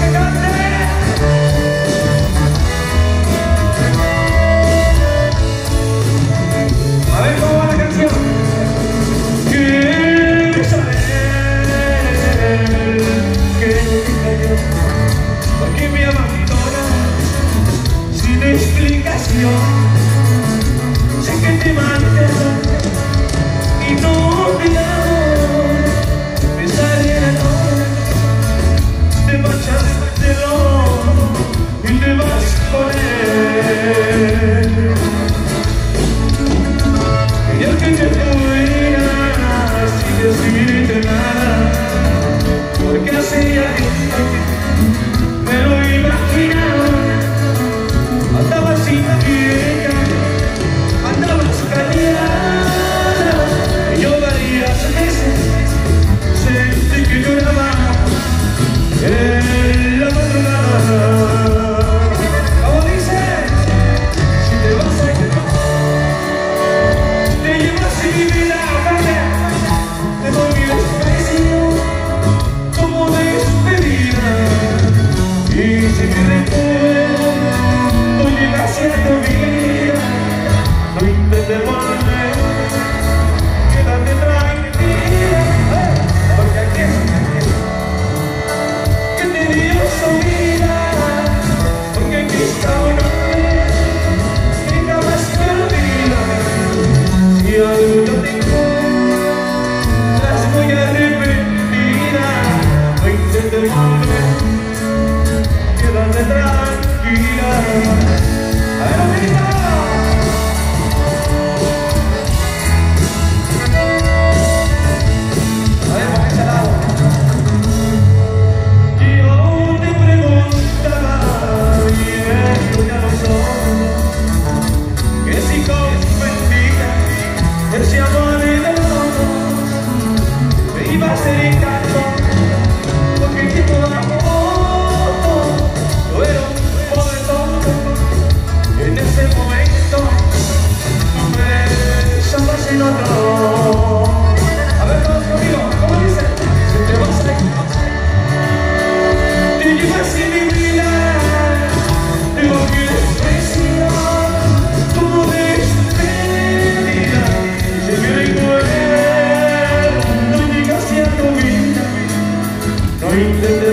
Porque me abandona sin explicación. Sé que te marchas y no olvidado. Me sale la noche, te marchaste y te vas con él. Y el que te fuera sin decirte nada, porque hacía me lo imaginaba. Andaba sin ella, andaba callada, y yo varias veces sentí que lloraba en la madrugada. Como dice, si te vas a ir, te llevas mi vida a casa, te doy mi desprecio como despedida. Y si me recuerdo no llegas a tu vida, no intentes volver, quédate tranquila, porque aquí que te dio su vida, porque aquí está una vez que jamás te olvida. Y algo te encuentras muy arrepentida, no intentes volver, quédate tranquila. ¡A ver, amiga! A ver, por ese lado. Yo te preguntaba, y esto ya lo son, que si comprendía ese amor de los me iba a ser encanto, porque tipo de amor no era un pobre tonto. En ese momento tú me besabas en otro. A ver, todos conmigo, ¿cómo dice? Si te vas a ir, te llevas en mi vida, te doy mi desprecio como despedida. Si me recuerdo, no llegas a tu vida, no intentes